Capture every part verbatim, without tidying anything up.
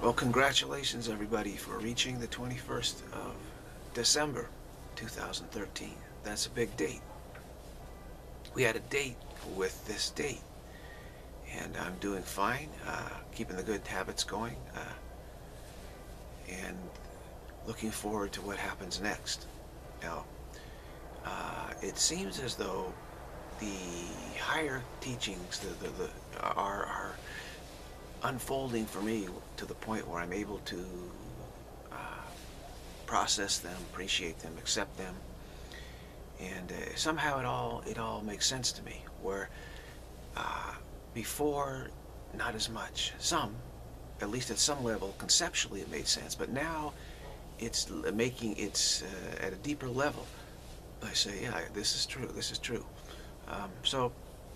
Well, congratulations everybody for reaching the twenty-first of December two thousand thirteen. That's a big date. We had a date with this date, and I'm doing fine, uh, keeping the good habits going, uh, and looking forward to what happens next. Now, uh, it seems as though the higher teachings the, the, the, are, are unfolding for me to the point where I'm able to uh, process them, appreciate them, accept them, and uh, somehow it all it all makes sense to me. Where uh, before, not as much. Some, at least at some level, conceptually it made sense, but now it's making it's uh, at a deeper level. I say, yeah, this is true. This is true. Um, so.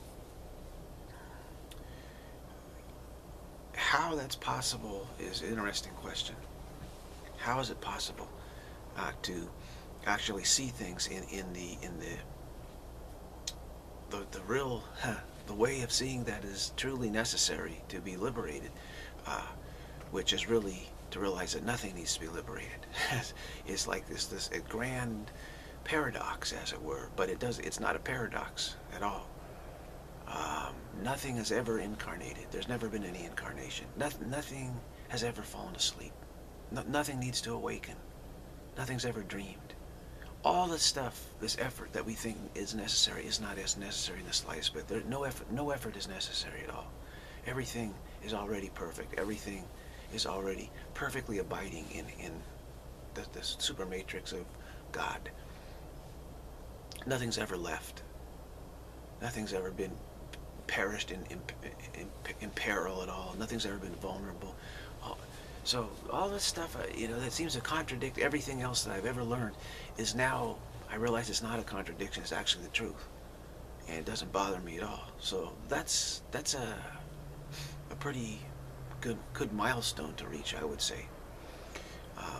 How that's possible is an interesting question. How is it possible uh, to actually see things in, in the in the the, the real huh, the way of seeing that is truly necessary to be liberated, uh, which is really to realize that nothing needs to be liberated. It's like this this a grand paradox, as it were, but it does it's not a paradox at all. Um, nothing has ever incarnated. There's never been any incarnation. Nothing, nothing has ever fallen asleep. No, nothing needs to awaken. Nothing's ever dreamed. All this stuff, this effort that we think is necessary, is not as necessary in the slightest bit. There, no effort, no effort is necessary at all. Everything is already perfect. Everything is already perfectly abiding in in the, the super matrix of God. Nothing's ever left. Nothing's ever been perished in, in, in, in peril at all. Nothing's ever been vulnerable. All, so all this stuff, uh, you know, that seems to contradict everything else that I've ever learned is now, I realize it's not a contradiction, it's actually the truth. And it doesn't bother me at all. So that's that's a, a pretty good, good milestone to reach, I would say. Um,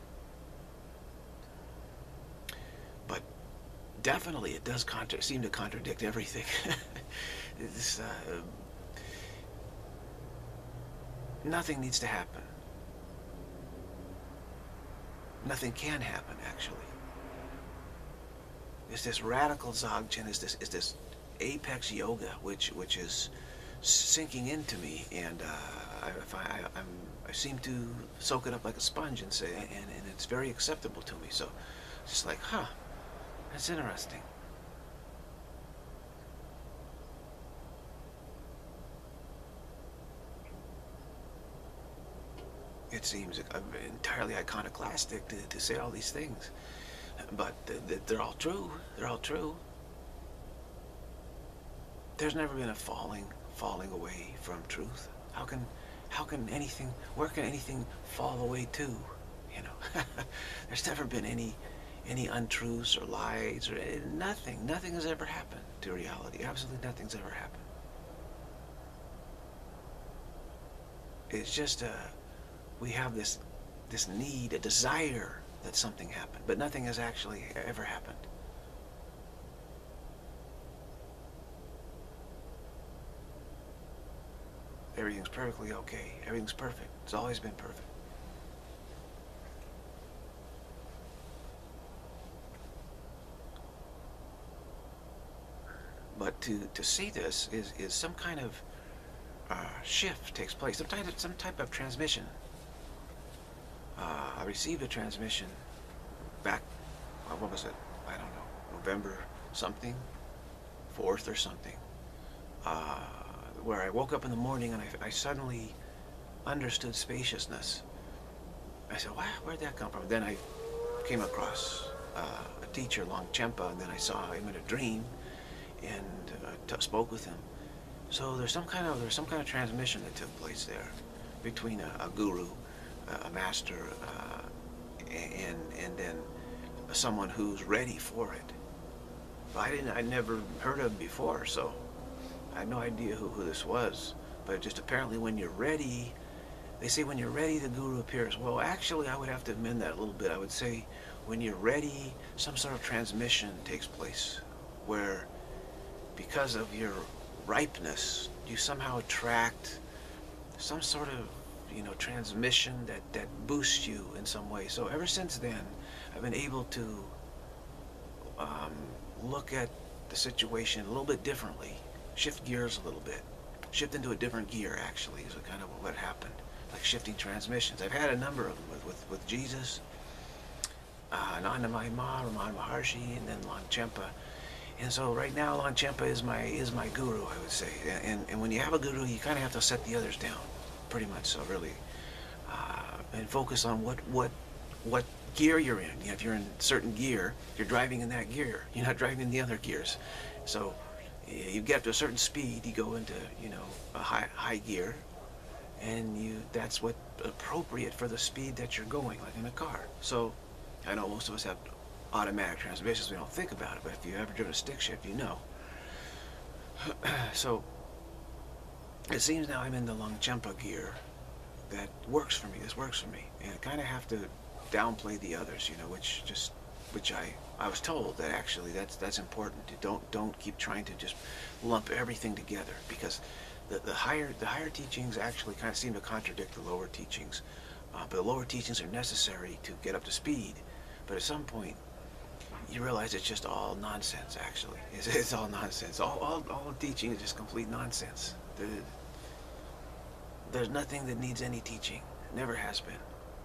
but definitely it does contra seem to contradict everything. It's, uh, nothing needs to happen. Nothing can happen, actually. It's this radical Dzogchen, is this is this apex yoga, which which is sinking into me, and uh, I, I, I'm, I seem to soak it up like a sponge and say, and, and it's very acceptable to me. So it's just like, huh, that's interesting. It seems entirely iconoclastic to, to say all these things, but they're all true. They're all true. There's never been a falling, falling away from truth. How can, how can anything? Where can anything fall away to? You know, there's never been any, any untruths or lies or nothing. Nothing has ever happened to reality. Absolutely nothing's ever happened. It's just a. We have this this need, a desire that something happened, but nothing has actually ever happened. Everything's perfectly okay. Everything's perfect. It's always been perfect. But to, to see this is, is some kind of uh, shift takes place, some type of, some type of transmission. Uh, I received a transmission back, uh, what was it? I don't know, November something, fourth or something, uh, where I woke up in the morning and I, I suddenly understood spaciousness. I said, wow, where'd that come from? Then I came across uh, a teacher, Longchenpa, and then I saw him in a dream and uh, t spoke with him. So there's some kind of there's some kind of transmission that took place there between a, a guru, a master, uh, and and then someone who's ready for it. I didn't, I never heard of him before, so I had no idea who, who this was. But just apparently, when you're ready, they say when you're ready, the guru appears. Well, actually, I would have to amend that a little bit. I would say when you're ready, some sort of transmission takes place, where because of your ripeness, you somehow attract some sort of, you know, transmission that, that boosts you in some way. So ever since then, I've been able to um, look at the situation a little bit differently, shift gears a little bit, shift into a different gear, actually, is kind of what happened, like shifting transmissions. I've had a number of them with, with, with Jesus, uh, Ananda Mahima, Ramana Maharshi, and then Longchenpa. And so right now, Longchenpa is my is my guru, I would say. And, and when you have a guru, you kind of have to set the others down, pretty much so, really, uh, and focus on what what what gear you're in. You know, if you're in certain gear, you're driving in that gear. You're not driving in the other gears. So you get to a certain speed, you go into, you know, a high high gear, and you that's what appropriate for the speed that you're going, like in a car. So I know most of us have automatic transmissions, we don't think about it, but if you ever driven a stick shift, you know. So it seems now I'm in the Longchenpa gear that works for me. This works for me, and I kind of have to downplay the others, you know, which just which I I was told that actually that's that's important. To don't don't keep trying to just lump everything together, because the the higher the higher teachings actually kind of seem to contradict the lower teachings. Uh, but the lower teachings are necessary to get up to speed. But at some point, you realize it's just all nonsense, actually. It's, it's all nonsense. All, all, all teaching is just complete nonsense. The, there's nothing that needs any teaching. Never has been.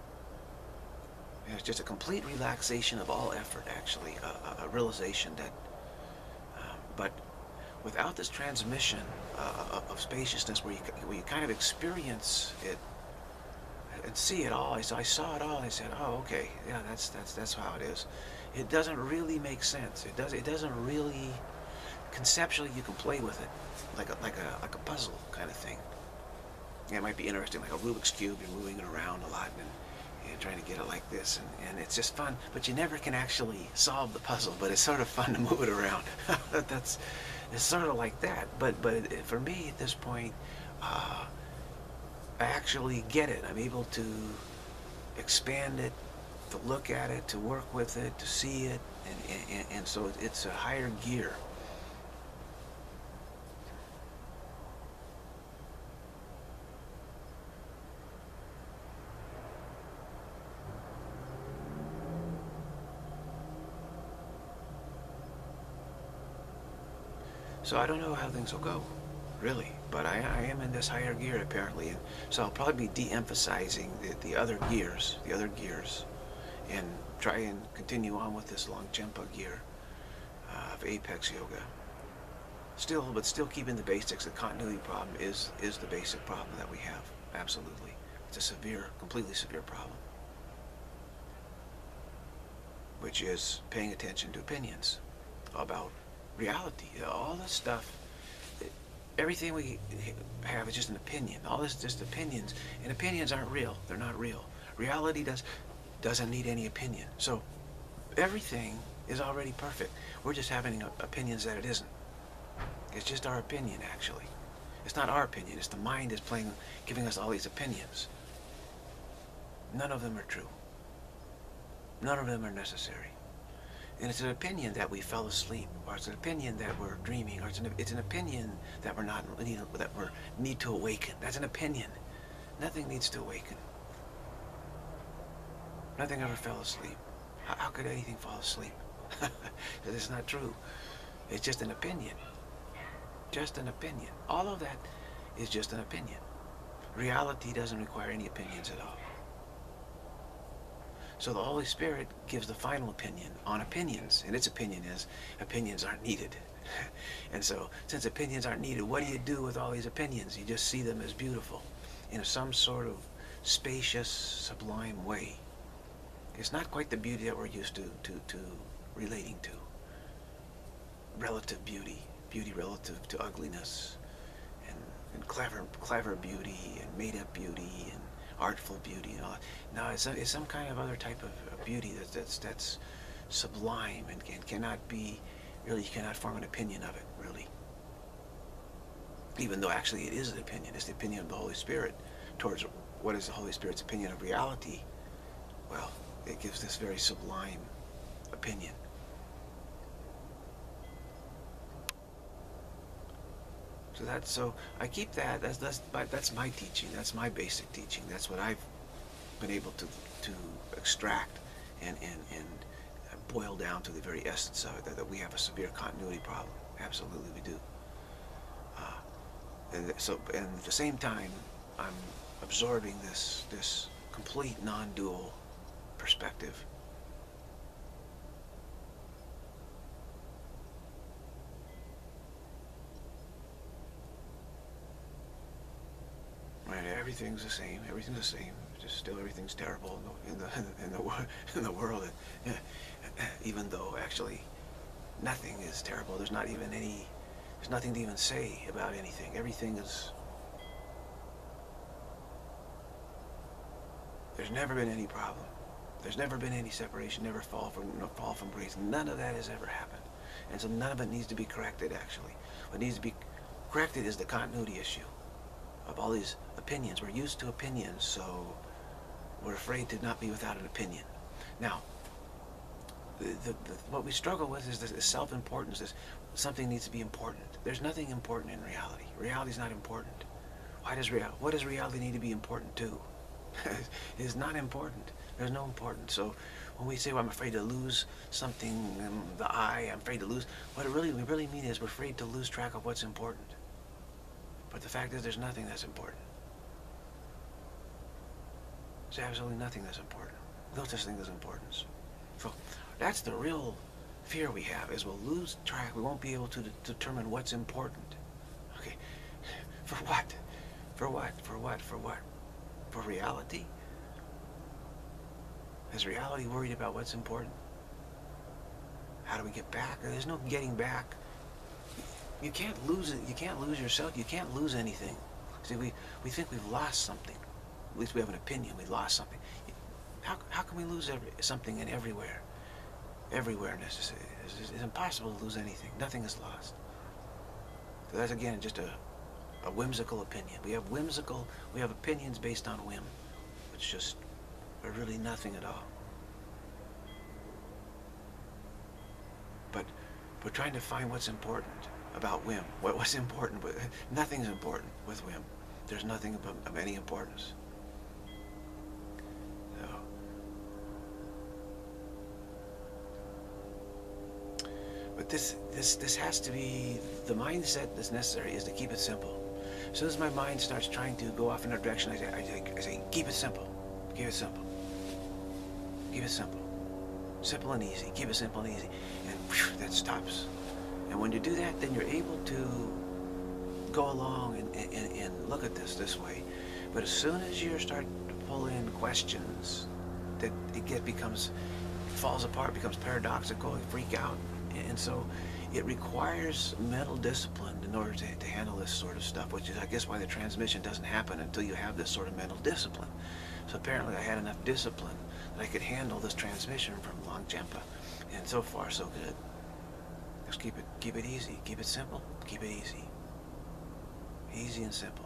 It's just a complete relaxation of all effort, actually. A, a, a realization that, um, but without this transmission uh, of spaciousness where you, where you kind of experience it and see it all. I saw, I saw it all, and I said, oh, okay, yeah, that's, that's, that's how it is. It doesn't really make sense. It does. It doesn't really. Conceptually, you can play with it, like a like a like a puzzle kind of thing. Yeah, it might be interesting, like a Rubik's cube. You're moving it around a lot and, and trying to get it like this, and, and it's just fun. But you never can actually solve the puzzle. But it's sort of fun to move it around. That's it's sort of like that. But but it, for me at this point, uh, I actually get it. I'm able to expand it, to look at it, to work with it, to see it, and, and, and so it's a higher gear. So I don't know how things will go, really, but I, I am in this higher gear apparently, and so I'll probably be de-emphasizing the, the other gears, the other gears, and try and continue on with this Longchenpa gear uh, of apex yoga. Still, but still keeping the basics. The continuity problem is is the basic problem that we have. Absolutely, it's a severe, completely severe problem, which is paying attention to opinions about reality. All this stuff, everything we have is just an opinion. All this is just opinions, and opinions aren't real. They're not real. Reality does doesn't need any opinion. So everything is already perfect. We're just having opinions that it isn't. It's just our opinion, actually. It's not our opinion. It's the mind is playing, giving us all these opinions. None of them are true. None of them are necessary. And it's an opinion that we fell asleep, or it's an opinion that we're dreaming, or it's an, it's an opinion that we're not, you know, that we need to awaken. That's an opinion. Nothing needs to awaken. Nothing ever fell asleep. How, how could anything fall asleep? It's not true. It's just an opinion. Just an opinion. All of that is just an opinion. Reality doesn't require any opinions at all. So the Holy Spirit gives the final opinion on opinions, and its opinion is opinions aren't needed. And so, since opinions aren't needed, what do you do with all these opinions? You just see them as beautiful in some sort of spacious, sublime way. It's not quite the beauty that we're used to, to, to relating to. Relative beauty, beauty relative to ugliness, and, and clever, clever beauty, and made-up beauty, and artful beauty, and all that. No, it's, a, it's some kind of other type of, of beauty that, that's that's sublime and, and cannot be, really, you cannot form an opinion of it, really. Even though actually it is an opinion. It's the opinion of the Holy Spirit towards what is the Holy Spirit's opinion of reality. Well, it gives this very sublime opinion. So that's so I keep that. That's that's my, that's my teaching. That's my basic teaching. That's what I've been able to to extract and and and boil down to the very essence of it. That, that we have a severe continuity problem. Absolutely, we do. Uh, and so, and at the same time, I'm absorbing this this complete non-dual perspective. Right, everything's the same. Everything's the same. Just still, everything's terrible in the in the in the, in the world. Even though actually nothing is terrible. There's not even any. There's nothing to even say about anything. Everything is. There's never been any problem. There's never been any separation. Never fall from no fall from grace. None of that has ever happened, and so none of it needs to be corrected. Actually, what needs to be corrected is the continuity issue of all these opinions. We're used to opinions, so we're afraid to not be without an opinion. Now, the, the, the, what we struggle with is this, this self-importance. This something needs to be important. There's nothing important in reality. Reality is not important. Why does real? What does reality need to be important to? It is not important. There's no importance. So when we say, well, I'm afraid to lose something in the eye, I'm afraid to lose, what it really we really mean is we're afraid to lose track of what's important. But the fact is, there's nothing that's important. There's absolutely nothing that's important. No such thing as importance. So that's the real fear we have, is we'll lose track. We won't be able to de determine what's important. Okay, for what? For what? For what? For what? For reality? Is reality worried about what's important? How do we get back? There's no getting back. You can't lose it. You can't lose yourself. You can't lose anything. See, we, we think we've lost something. At least we have an opinion. We lost something. How, how can we lose every, something in everywhere? Everywhereness is, is, is impossible to lose anything. Nothing is lost. So that's, again, just a, a whimsical opinion. We have whimsical, we have opinions based on whim, which just are really nothing at all. But we're trying to find what's important about whim. What, what's important? With, nothing's important with whim. There's nothing of, of any importance. So, but this this this has to be the mindset that's necessary is to keep it simple. As soon as my mind starts trying to go off in another direction, I say, I say, I say keep it simple. Keep it simple. Keep it simple. Simple and easy. Keep it simple and easy. And whew, that stops. And when you do that, then you're able to go along and, and, and look at this this way. But as soon as you start to pull in questions, that it get becomes, falls apart, becomes paradoxical, you freak out. And so it requires mental discipline in order to, to handle this sort of stuff, which is, I guess, why the transmission doesn't happen until you have this sort of mental discipline. So apparently I had enough discipline that I could handle this transmission from Longchenpa. And so far, so good. Just keep it, keep it easy, keep it simple, keep it easy. Easy and simple.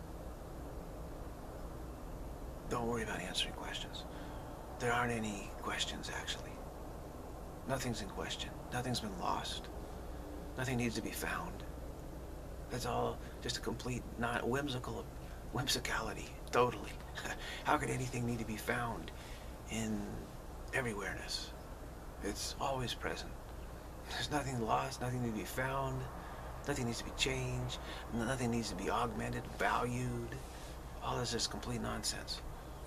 Don't worry about answering questions. There aren't any questions, actually. Nothing's in question. Nothing's been lost. Nothing needs to be found. That's all just a complete, not whimsical, whimsicality, totally. How could anything need to be found in everywhereness? It's always present. There's nothing lost, nothing to be found, nothing needs to be changed, nothing needs to be augmented, valued. All this is complete nonsense.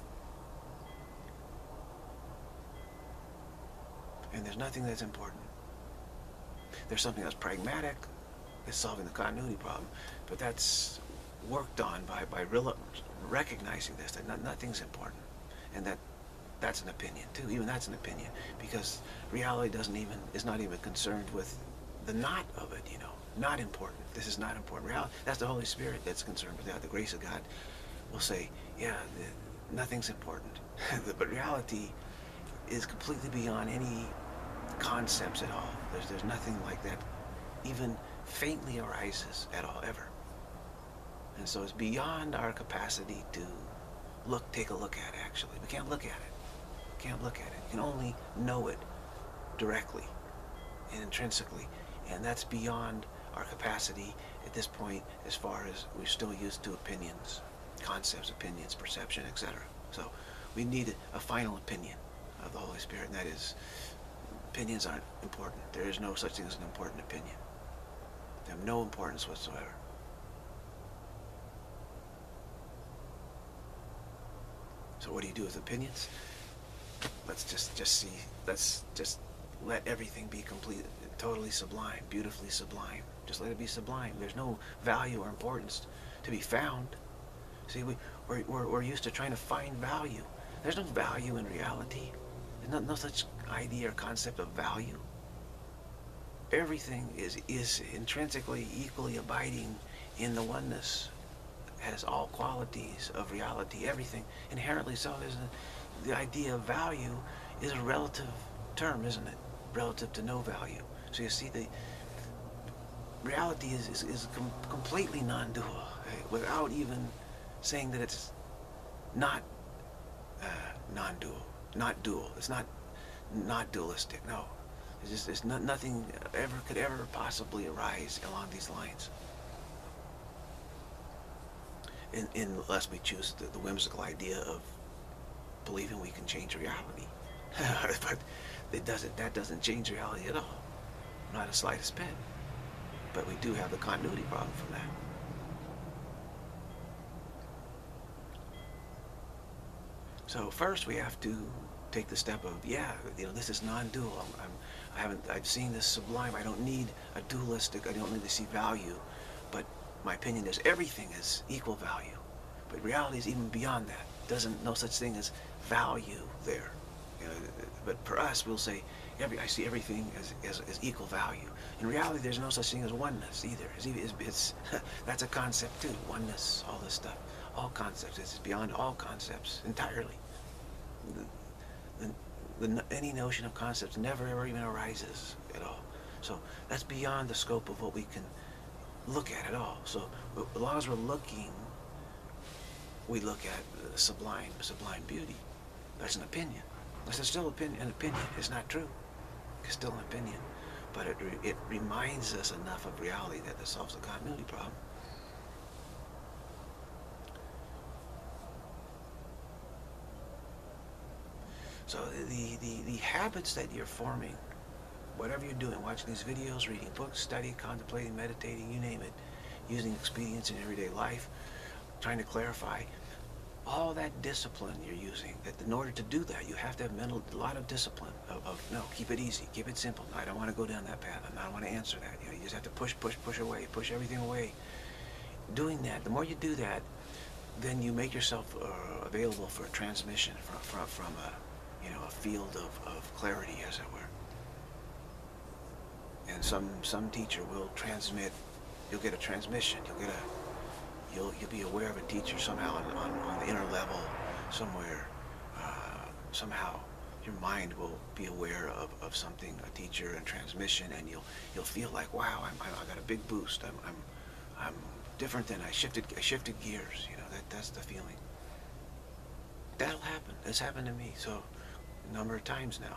And there's nothing that's important. There's something that's pragmatic, it's solving the continuity problem, but that's worked on by, by real, recognizing this, that not, nothing's important. And that that's an opinion too, even that's an opinion, because reality doesn't even, is not even concerned with the not of it, you know, not important. This is not important. Reality, that's the Holy Spirit that's concerned with that. The grace of God will say, yeah, the, nothing's important. But reality is completely beyond any concepts at all. There's, there's nothing like that even faintly arises at all, ever. And so it's beyond our capacity to look, take a look at, actually. We can't look at it. We can't look at it. You can only know it directly and intrinsically. And that's beyond our capacity at this point, as far as we're still used to opinions, concepts, opinions, perception, et cetera. So we need a final opinion of the Holy Spirit, and that is, opinions aren't important. There is no such thing as an important opinion. They have no importance whatsoever. So what do you do with opinions? Let's just just see. Let's just let everything be complete, totally sublime, beautifully sublime. Just let it be sublime. There's no value or importance to be found. See, we we're, we're, we're used to trying to find value. There's no value in reality. There's no, no such idea or concept of value. Everything is is intrinsically equally abiding in the oneness. Has all qualities of reality, everything inherently so. Is the idea of value is a relative term, isn't it? Relative to no value. So you see, the reality is is, is com completely non-dual, right? Without even saying that it's not uh, non-dual, not dual. It's not not dualistic. No, it's just it's not, nothing ever could ever possibly arise along these lines. In, in, unless we choose the, the whimsical idea of believing we can change reality. But it doesn't, that doesn't change reality at all. Not a slightest bit. But we do have the continuity problem from that. So first we have to take the step of, yeah, you know, this is non-dual. I'm, I'm, I haven't, I've seen this sublime. I don't need a dualistic, I don't need to see value. But my opinion is everything is equal value, but reality is even beyond that. Doesn't no such thing as value there. You know, but for us, we'll say every I see everything as, as, as equal value. In reality, there's no such thing as oneness either. It's, it's, it's that's a concept too. Oneness, all this stuff, all concepts. It's beyond all concepts entirely. The, the, the, any notion of concepts never ever even arises at all. So that's beyond the scope of what we can look at it all. So as long as we're looking, we look at the sublime, sublime beauty. That's an opinion. That's still opinion, an opinion. It's not true. It's still an opinion. But it, re it reminds us enough of reality that it solves the continuity problem. So the, the, the habits that you're forming, whatever you're doing, watching these videos, reading books, studying, contemplating, meditating, you name it, using expedience in everyday life, trying to clarify, all that discipline you're using, that in order to do that, you have to have mental, a lot of discipline of, of no, keep it easy, keep it simple. No, I don't want to go down that path. I don't want to answer that. You know, you just have to push, push, push away, push everything away. Doing that, the more you do that, then you make yourself uh, available for a transmission from, from, from a, you know, a field of, of clarity, as it were. And some some teacher will transmit. You'll get a transmission. You'll get a. You'll you'll be aware of a teacher somehow on on, on the inner level, somewhere. Uh, somehow, your mind will be aware of, of something, a teacher, and transmission, and you'll you'll feel like, wow, I'm, I I got a big boost. I'm I'm I'm different than I shifted. I shifted gears. You know, that that's the feeling. That'll happen. It's happened to me so a number of times now.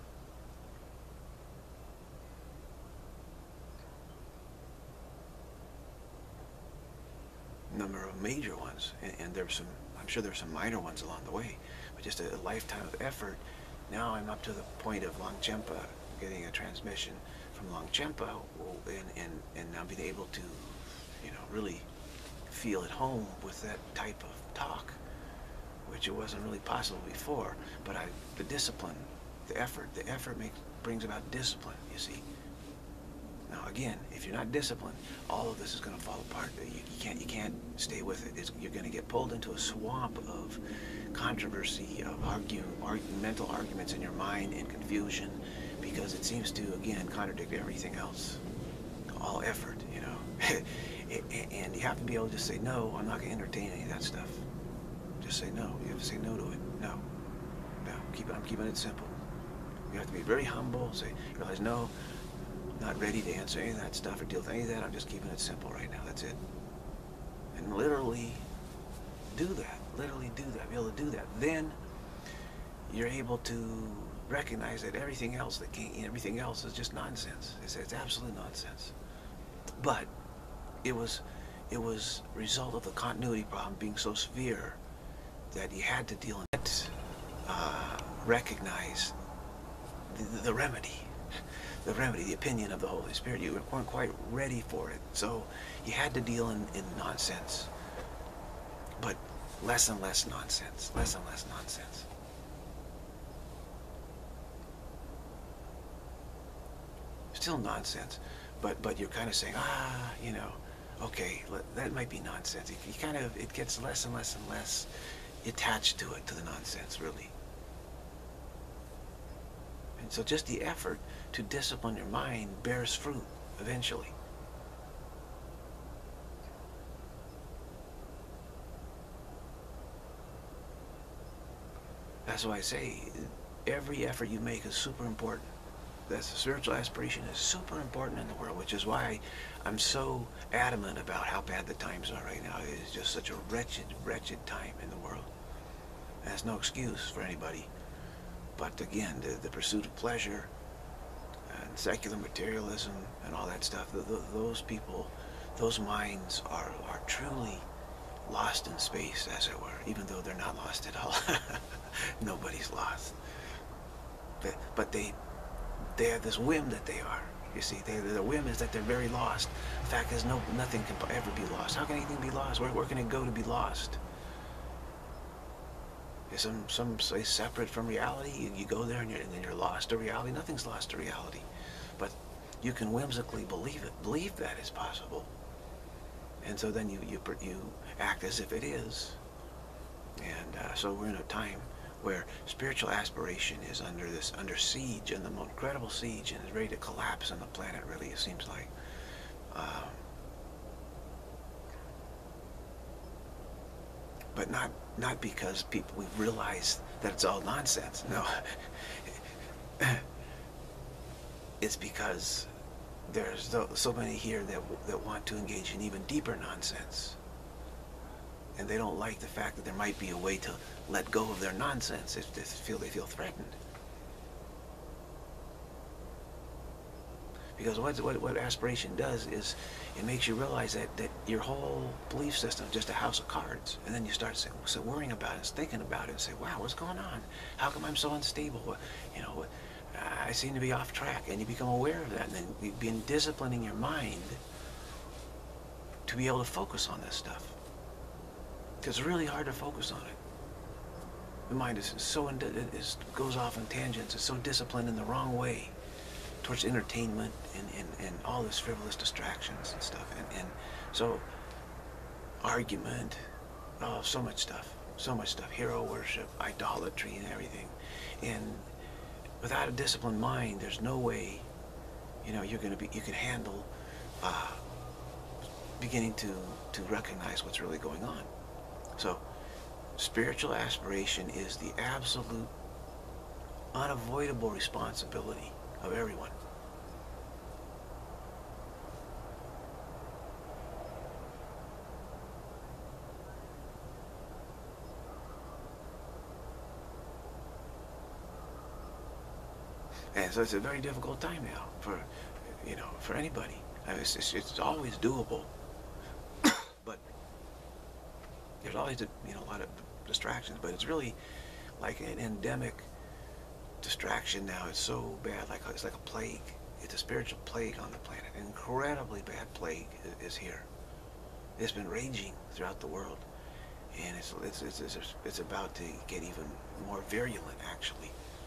Number of major ones, and, and there's some, I'm sure there's some minor ones along the way, but just a, a lifetime of effort. Now I'm up to the point of Longchenpa, getting a transmission from Longchenpa, and, and, and now being able to, you know, really feel at home with that type of talk, which it wasn't really possible before. But I, the discipline, the effort, the effort makes, brings about discipline, you see. Now again, if you're not disciplined, all of this is going to fall apart. You, you can't you can't stay with it. It's, you're going to get pulled into a swamp of controversy, of argue, argue, mental arguments in your mind, and confusion, because it seems to, again, contradict everything else. All effort, you know. And you have to be able to just say, no, I'm not going to entertain any of that stuff. Just say no. You have to say no to it. No. No. Keep it, I'm keeping it simple. You have to be very humble. Say, realize, no, not ready to answer any of that stuff or deal with any of that. I'm just keeping it simple right now. That's it. And literally do that. Literally do that. Be able to do that. Then you're able to recognize that everything else that can't, everything else is just nonsense. It's, it's absolute nonsense. But it was it was a result of the continuity problem being so severe that you had to deal in it, uh, recognize the, the remedy, the remedy, the opinion of the Holy Spirit. You weren't quite ready for it, so you had to deal in, in nonsense, but less and less nonsense, less and less nonsense. Still nonsense, but but you're kind of saying, ah, you know, okay, that might be nonsense. You, you kind of, it gets less and less and less attached to it, to the nonsense, really. And so just the effort to discipline your mind bears fruit eventually. That's why I say every effort you make is super important. That's the spiritual aspiration is super important in the world, which is why I'm so adamant about how bad the times are right now. It is just such a wretched, wretched time in the world. That's no excuse for anybody. But again, the, the pursuit of pleasure and secular materialism and all that stuff, the, the, those people, those minds are, are truly lost in space, as it were, even though they're not lost at all. Nobody's lost. But, but they, they have this whim that they are. You see, they, the whim is that they're very lost. The fact is, no, nothing can ever be lost. How can anything be lost? Where, where can it go to be lost? Is some some place separate from reality? You, you go there and, you're, and then you're lost to reality. Nothing's lost to reality, but you can whimsically believe it, believe that is possible, and so then you you you act as if it is. And uh, so we're in a time where spiritual aspiration is under this under siege, and the most incredible siege, and is ready to collapse on the planet. Really, it seems like. Um, but not not because people we've realized that it's all nonsense. No, it's because there's so many here that that want to engage in even deeper nonsense, and they don't like the fact that there might be a way to let go of their nonsense if they feel they feel threatened. Because what, what, what aspiration does is it makes you realize that, that your whole belief system is just a house of cards. And then you start so, so worrying about it, thinking about it, and say, wow, what's going on? How come I'm so unstable? You know, I seem to be off track. And you become aware of that. And then you begin disciplining your mind to be able to focus on this stuff. Because it's really hard to focus on it. The mind is so, it is, goes off on tangents. It's so disciplined in the wrong way towards entertainment and, and, and all this frivolous distractions and stuff. And, and so, argument, oh, so much stuff, so much stuff, hero worship, idolatry and everything. And without a disciplined mind, there's no way, you know, you're going to be, you can handle uh, beginning to, to recognize what's really going on. So, spiritual aspiration is the absolute, unavoidable responsibility of everyone. And so it's a very difficult time now for, you know, for anybody. I mean, it's, it's, it's always doable, but there's always a, you know, a lot of distractions. But it's really like an endemic distraction now. It's so bad, like it's like a plague. It's a spiritual plague on the planet. An incredibly bad plague is here. It's been raging throughout the world, and it's it's it's it's, it's about to get even more virulent, actually.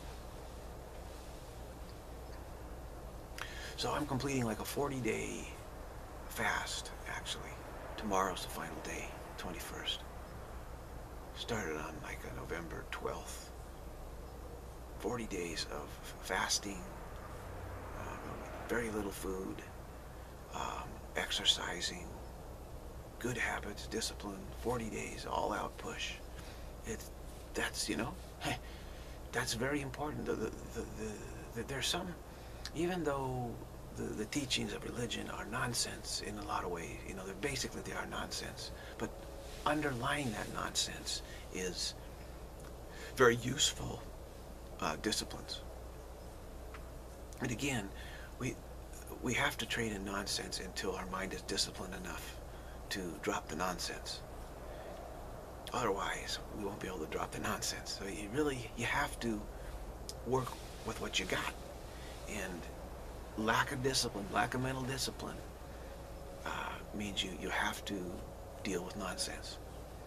So I'm completing like a forty day fast, actually. Tomorrow's the final day, twenty-first. Started on like a November twelfth. forty days of fasting, um, very little food, um, exercising, good habits, discipline, forty days, all out push. It's, that's, you know, that's very important. The, the, the, the, there's some, even though the, the teachings of religion are nonsense in a lot of ways, you know, they're basically, they are nonsense, but underlying that nonsense is very useful Uh, disciplines. And again, we we have to trade in nonsense until our mind is disciplined enough to drop the nonsense. Otherwise, we won't be able to drop the nonsense. So you really, you have to work with what you got. And lack of discipline, lack of mental discipline, uh, means you, you have to deal with nonsense.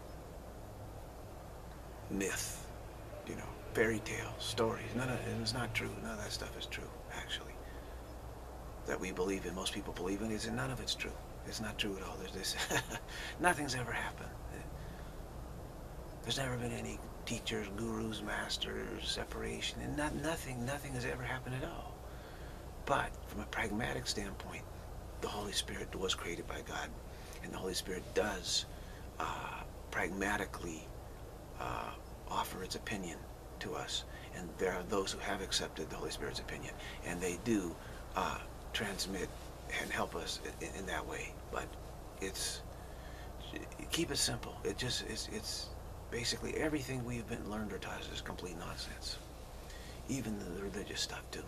Myth, you know, fairy tales, stories. None of it is not true. None of that stuff is true, actually. That we believe in, most people believe in, is and none of it's true. It's not true at all. There's this, nothing's ever happened. There's never been any teachers, gurus, masters, separation, and not, nothing, nothing has ever happened at all. But from a pragmatic standpoint, the Holy Spirit was created by God, and the Holy Spirit does uh, pragmatically uh, offer its opinion to us. And there are those who have accepted the Holy Spirit's opinion, and they do uh, transmit and help us in, in that way. But it's, keep it simple. It just, it's, it's basically everything we've been learned or taught is complete nonsense. Even the religious stuff too.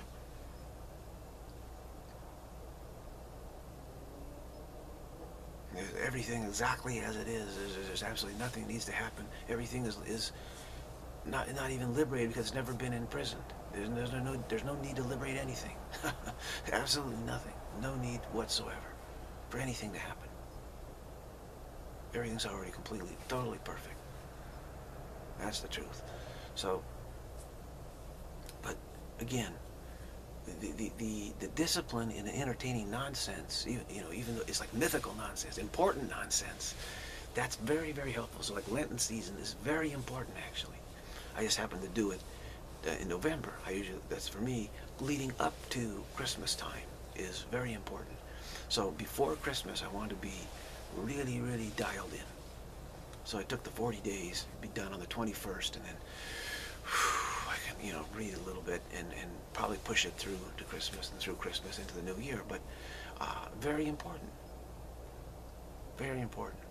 Everything exactly as it is. There's, there's absolutely nothing needs to happen. Everything is is not not even liberated because it's never been imprisoned. There's, there's no there's no need to liberate anything. Absolutely nothing. No need whatsoever for anything to happen. Everything's already completely, totally perfect. That's the truth. So, but again, the the the, the discipline in entertaining nonsense, even, you know, even though it's like mythical nonsense, important nonsense, that's very, very helpful. So like Lenten season is very important, actually. I just happen to do it uh, in November. I usually, that's for me, leading up to Christmas time is very important. So before Christmas, I want to be really, really dialed in. So I took the forty days, be done on the twenty-first, and then whew, I can, you know, read a little bit and, and probably push it through to Christmas and through Christmas into the new year. But uh, very important. Very important.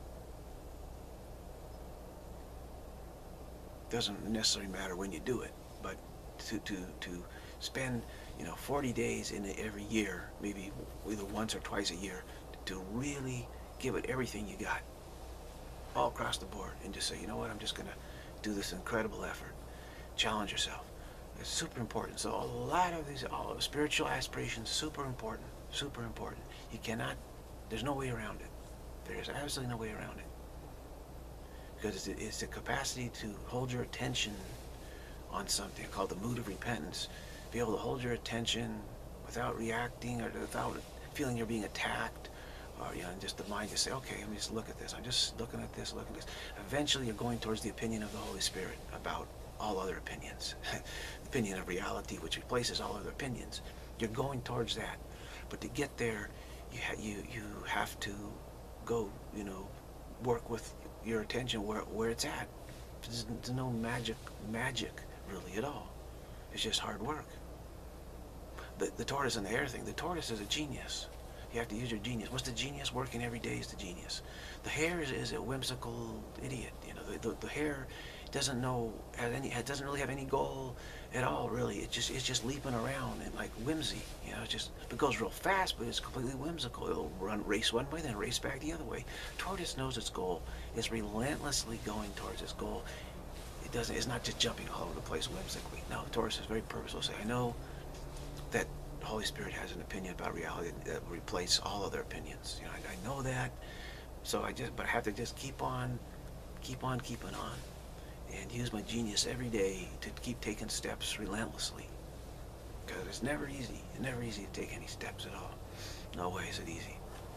Doesn't necessarily matter when you do it, but to, to, to spend, you know, forty days in every year, maybe either once or twice a year, to really give it everything you got, all across the board, and just say, you know what, I'm just going to do this incredible effort. Challenge yourself. It's super important. So a lot of these, all of spiritual aspirations, super important, super important. You cannot, there's no way around it. There's absolutely no way around it. Because it's the, it's the capacity to hold your attention on something called the mood of repentance. Be able to hold your attention without reacting or without feeling you're being attacked. Or, you know, just the mind just say, okay, let me just look at this. I'm just looking at this, looking at this. Eventually, you're going towards the opinion of the Holy Spirit about all other opinions. The opinion of reality, which replaces all other opinions. You're going towards that. But to get there, you ha you you have to go, you know, work with your attention where where it's at. There's, there's no magic, magic really at all. It's just hard work. The the tortoise and the hare thing. The tortoise is a genius. You have to use your genius. What's the genius? Working every day is the genius. The hare is, is a whimsical idiot. You know, the, the, the hare doesn't know, has any, doesn't really have any goal at all, really. It just, it's just leaping around and like whimsy. You know, it just, it goes real fast, but it's completely whimsical. It'll run, race one way, then race back the other way. Tortoise knows its goal. It's relentlessly going towards its goal. It doesn't, it's not just jumping all over the place whimsically. No, the tortoise is very purposeful. Say, I know that the Holy Spirit has an opinion about reality that will replace all other opinions. You know, I, I know that, so I just, but I have to just keep on, keep on keeping on, and use my genius every day to keep taking steps relentlessly. Because it's never easy. It's never easy to take any steps at all. No way is it easy.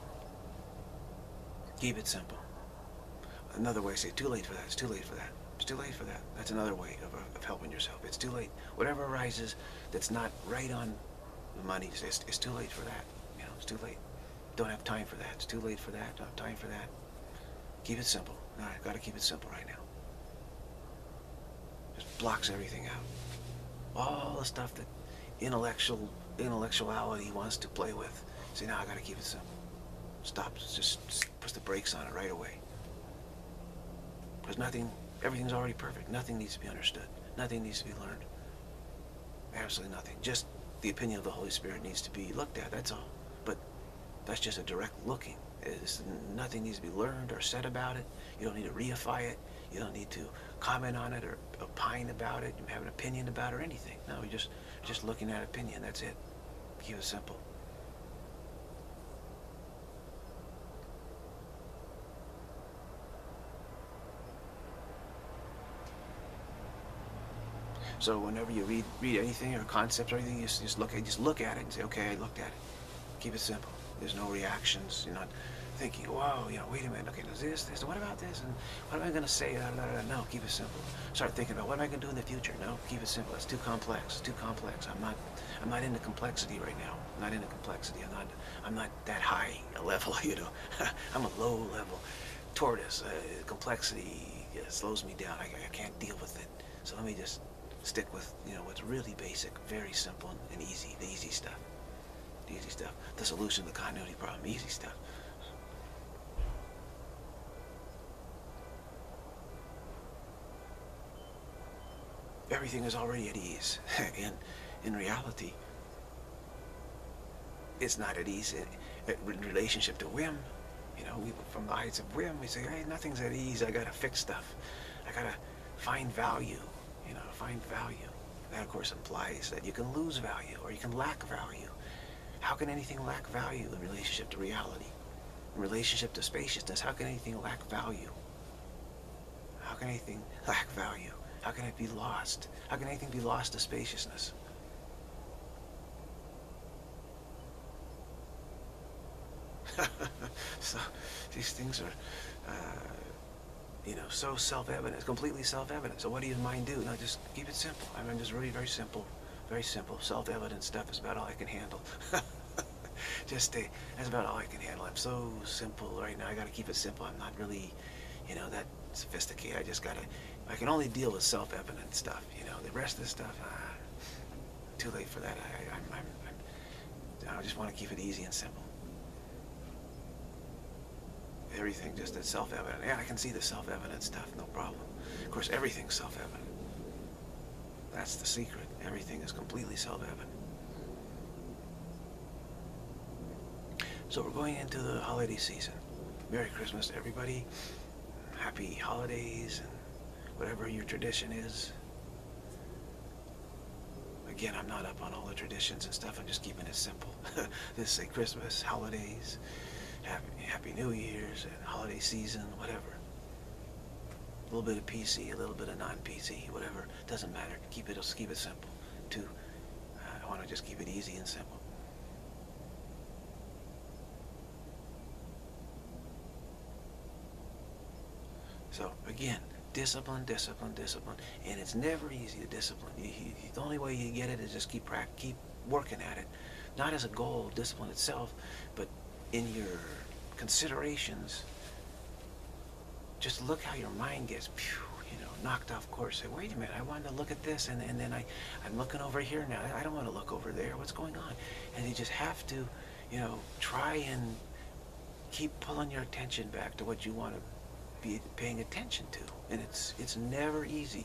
Keep it simple. Another way, say, too late for that. It's too late for that. It's too late for that. That's another way of, of helping yourself. It's too late. Whatever arises that's not right on the money, it's, it's too late for that. You know, it's too late. Don't have time for that. It's too late for that. Don't have time for that. Keep it simple. All right, got to keep it simple right now. Just blocks everything out. All the stuff that intellectual intellectuality wants to play with. Say, no, I got to keep it simple. Stop. Just, just push the brakes on it right away. Because nothing, everything's already perfect. Nothing needs to be understood. Nothing needs to be learned. Absolutely nothing. Just the opinion of the Holy Spirit needs to be looked at. That's all. That's just a direct looking. It's, nothing needs to be learned or said about it. You don't need to reify it. You don't need to comment on it or opine about it. You have an opinion about it or anything. No, you're just, just looking at opinion. That's it. Keep it simple. So whenever you read read anything or concepts or anything, you just, just look at just look at it and say, okay, I looked at it. Keep it simple. There's no reactions. You're not thinking, whoa, you know, wait a minute, okay, there's this, this, what about this, and what am I going to say? Da, da, da. No, keep it simple. Start thinking about what am I going to do in the future? No, keep it simple. It's too complex. It's too complex. I'm not, I'm not into complexity right now. I'm not into complexity. I'm not, I'm not that high a level, you know. I'm a low level tortoise. Uh, complexity yeah, slows me down. I, I can't deal with it. So let me just stick with, you know, what's really basic, very simple and easy, the easy stuff. The easy stuff. The solution to the continuity problem, easy stuff. Everything is already at ease. in, in reality, it's not at ease. In, in relationship to whim, you know, we, from the heights of whim, we say, hey, nothing's at ease. I gotta fix stuff. I gotta find value, you know, find value. That, of course, implies that you can lose value or you can lack value. How can anything lack value in relationship to reality? In relationship to spaciousness, how can anything lack value? How can anything lack value? How can it be lost? How can anything be lost to spaciousness? So these things are, uh, you know, so self-evident, completely self-evident. So what do your mind do? No, just keep it simple. I mean, just really very simple, very simple. Self-evident stuff is about all I can handle. Just stay. That's about all I can handle. I'm so simple right now. I got to keep it simple. I'm not really, you know, that sophisticated. I just got to. I can only deal with self-evident stuff. You know, the rest of the stuff, ah, too late for that. I, I'm, I'm, I'm, I just want to keep it easy and simple. Everything just is self-evident. Yeah, I can see the self-evident stuff, no problem. Of course, everything's self-evident. That's the secret. Everything is completely self-evident. So we're going into the holiday season. Merry Christmas to everybody. Happy holidays and whatever your tradition is. Again, I'm not up on all the traditions and stuff. I'm just keeping it simple. Just say Christmas, holidays, Happy, Happy New Year's, and holiday season, whatever. A little bit of P C, a little bit of non-P C, whatever. Doesn't matter. Keep it, keep it simple. Too. Uh, I want to just keep it easy and simple. So again, discipline, discipline, discipline, and it's never easy to discipline. You, you, the only way you get it is just keep keep working at it, not as a goal, discipline itself, but in your considerations. Just look how your mind gets, phew, you know, knocked off course. Say, wait a minute, I wanted to look at this, and and then I, I'm looking over here now. I don't want to look over there. What's going on? And you just have to, you know, try and keep pulling your attention back to what you want to be paying attention to, and it's it's never easy,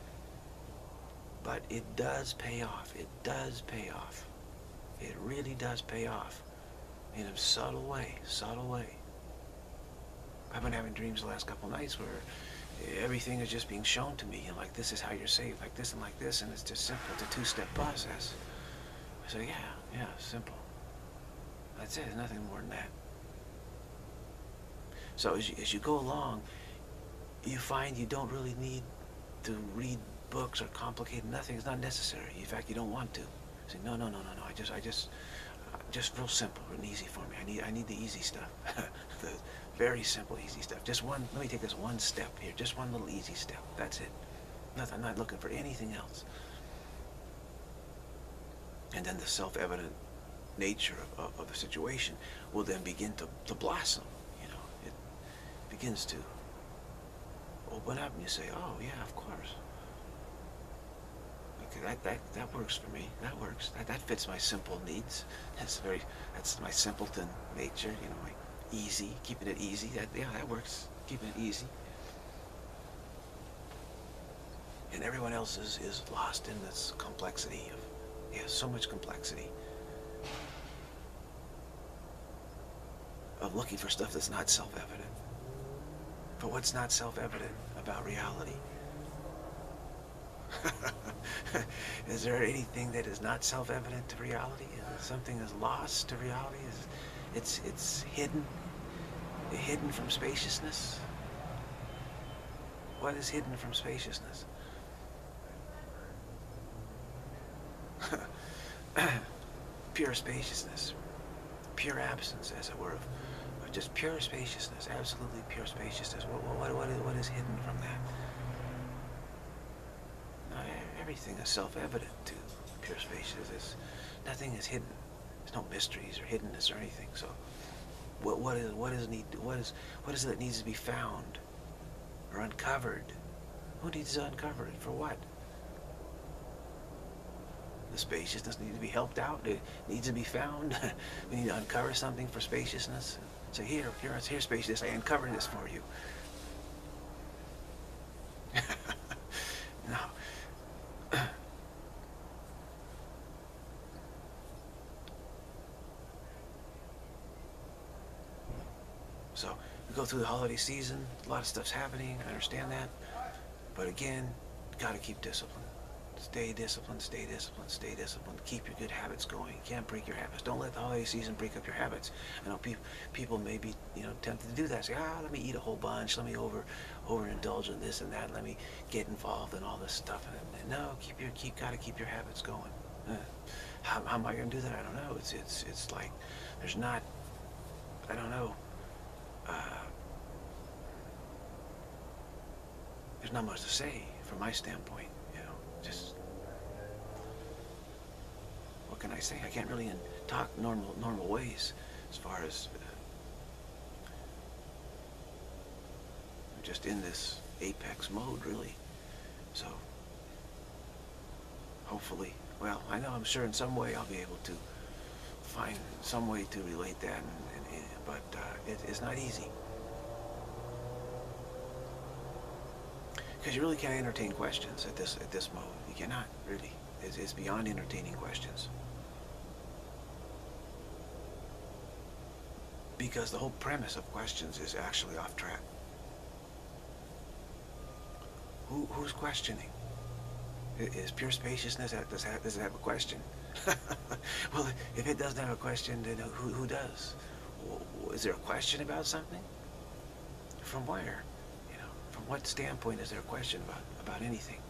but it does pay off. It does pay off. It really does pay off in a subtle way, subtle way. I've been having dreams the last couple nights where everything is just being shown to me, and like this is how you're saved, like this and like this, and it's just simple. It's a two-step process. So yeah, yeah, simple. That's it. There's nothing more than that. So as you, as you go along, you find you don't really need to read books or complicate nothing. It's not necessary. In fact, you don't want to. Say, no, no, no, no, no. I just, I just, uh, just real simple and easy for me. I need, I need the easy stuff. The very simple, easy stuff. Just one. Let me take this one step here. Just one little easy step. That's it. Nothing. I'm not looking for anything else. And then the self-evident nature of, of, of the situation will then begin to, to blossom. Begins to open up, and you say, oh yeah, of course. Okay, that, that, that works for me. That works. That, that fits my simple needs. That's very, that's my simpleton nature, you know, my easy, keeping it easy. That, yeah, that works. Keeping it easy. And everyone else is, is lost in this complexity of, yeah, so much complexity. of looking for stuff that's not self-evident. But what's not self-evident about reality? Is there anything that is not self-evident to reality? Is something that's lost to reality? Is it's it's hidden, hidden from spaciousness? What is hidden from spaciousness? Pure spaciousness, pure absence, as it were, of, of just pure spaciousness, absolutely pure spaciousness. What what what is, what is hidden from that? Everything is self-evident to pure spaciousness. Nothing is hidden. There's no mysteries or hiddenness or anything. So, what what is what is need what is what is it that needs to be found or uncovered? Who needs to uncover it? For what? The spaciousness needs to be helped out. It needs to be found. We need to uncover something for spaciousness. So here, here, here's spaciousness. I uncovered this for you. No. So we go through the holiday season, a lot of stuff's happening, I understand that. But again, gotta keep discipline. Stay disciplined, stay disciplined, stay disciplined. Keep your good habits going. You can't break your habits. Don't let the holiday season break up your habits. I know people people may be, you know, tempted to do that. Say, ah, let me eat a whole bunch, let me over overindulge in this and that, let me get involved in all this stuff. And, and no, keep your keep gotta keep your habits going. Uh, how, how am I gonna do that? I don't know. It's it's it's like there's not I don't know. Uh, there's not much to say from my standpoint, you know, just, what can I say? I can't really talk normal normal ways as far as, uh, I'm just in this apex mode, really, so, hopefully, well, I know I'm sure in some way I'll be able to find some way to relate that, and, and, but uh, it, it's not easy. Because you really can't entertain questions at this at this mode. You cannot, really. It's, it's beyond entertaining questions. Because the whole premise of questions is actually off track. Who, who's questioning? Is pure spaciousness, does it have, does it have a question? Well, if it doesn't have a question, then who, who does? Is there a question about something? From where? You know, from what standpoint is there a question about, about anything?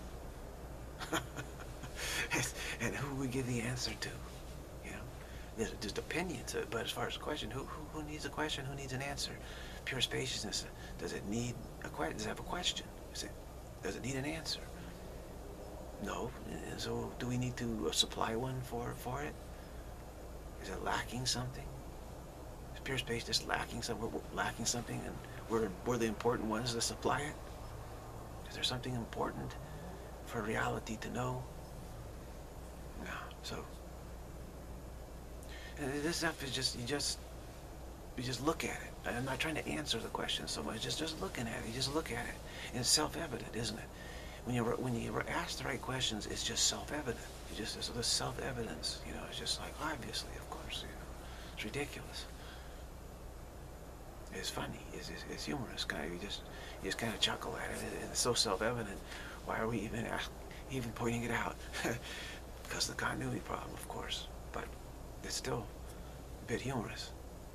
And who we give the answer to? You know, there's just opinions, but as far as a question, who, who, who needs a question? Who needs an answer? Pure spaciousness, does it need a question? Does it have a question? Is it, does it need an answer? No. So do we need to supply one for, for it? Is it lacking something? Is pure space just lacking something? We're lacking something, and we're, we're the important ones to supply it? Is there something important for reality to know? No. So, and this stuff is just, you just, you just look at it. I'm not trying to answer the question so much, just, just looking at it. You just look at it. And it's self-evident, isn't it? When you when you ask the right questions, it's just self-evident. You just so this self-evidence, you know, it's just like obviously, of course, you know, it's ridiculous. It's funny. It's, it's, it's humorous. Kind of, you just you just kind of chuckle at it. It's so self-evident. Why are we even ask, even pointing it out? Because of the continuity problem, of course. But it's still a bit humorous.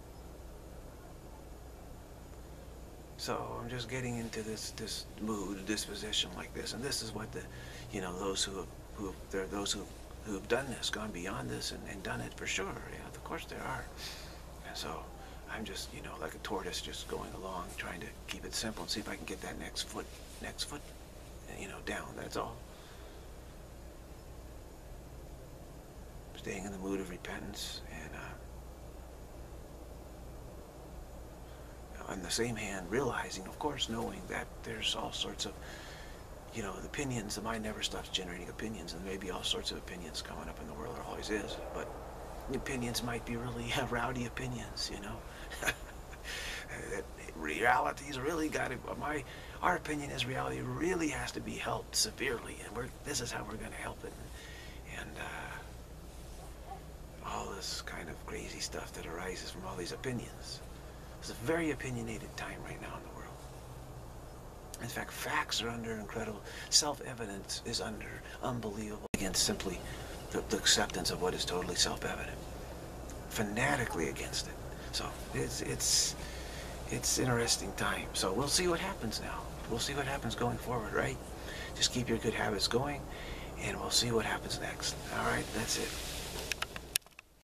So I'm just getting into this this mood, disposition like this, and this is what the, you know, those who have, who have, there are those who who have done this, gone beyond this, and, and done it for sure. Yeah, of course there are. And so I'm just, you know, like a tortoise, just going along, trying to keep it simple and see if I can get that next foot, next foot, you know, down. That's all. Staying in the mood of repentance, and. Uh, on the same hand, realizing, of course, knowing that there's all sorts of, you know, opinions. The mind never stops generating opinions, and there may be all sorts of opinions coming up in the world. There always is, but the opinions might be really rowdy opinions, you know. That reality's really got to, my, our opinion is reality really has to be helped severely, and we're, this is how we're going to help it. And, and uh, all this kind of crazy stuff that arises from all these opinions. It's a very opinionated time right now in the world. In fact, facts are under incredible, self-evidence is under unbelievable against simply the, the acceptance of what is totally self-evident. Fanatically against it. So it's it's it's interesting time. So we'll see what happens now. We'll see what happens going forward, right? Just keep your good habits going, and we'll see what happens next. All right, that's it.